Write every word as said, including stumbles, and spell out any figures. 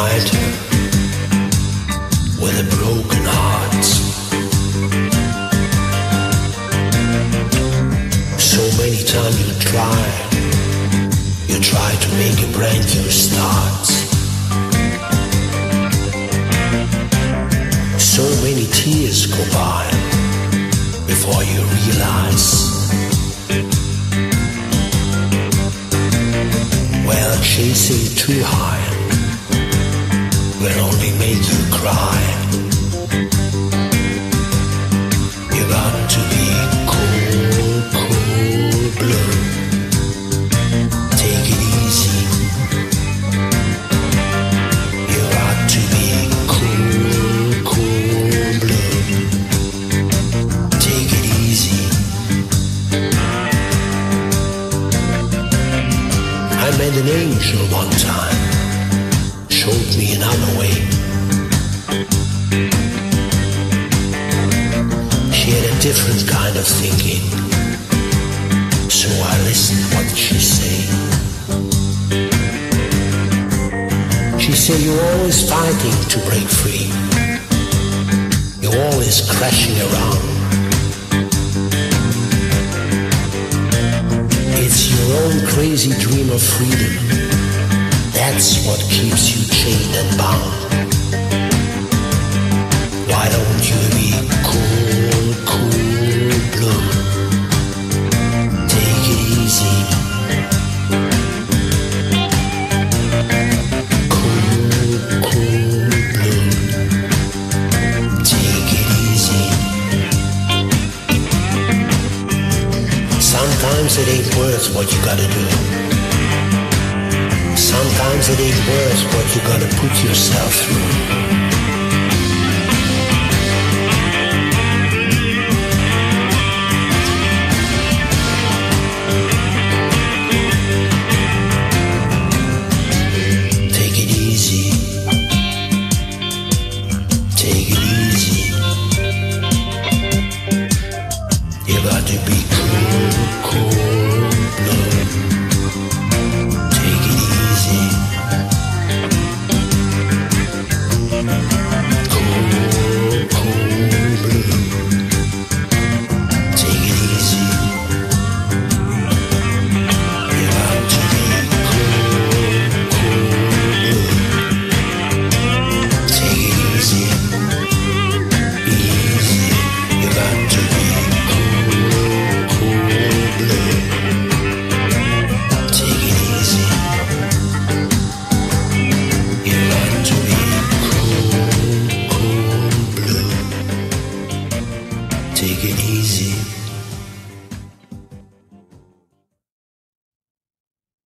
find her with a broken heart. So many times you try, you try to make a brand new start. So many tears go by before you realize, well, chasing too high will only make you cry. You got to be cool, cool blue. Take it easy. You got to be cool, cool blue. Take it easy. I met an angel one time, showed me another way. She had a different kind of thinking, so I listened what she said. She said, you're always fighting to break free. You're always crashing around. It's your own crazy dream of freedom. That's what keeps you chained and bound. Why don't you be cool, cool blue? Take it easy. Cool, cool blue. Take it easy. Sometimes it ain't worth what you gotta do. Sometimes it ain't worth what you gotta put yourself through.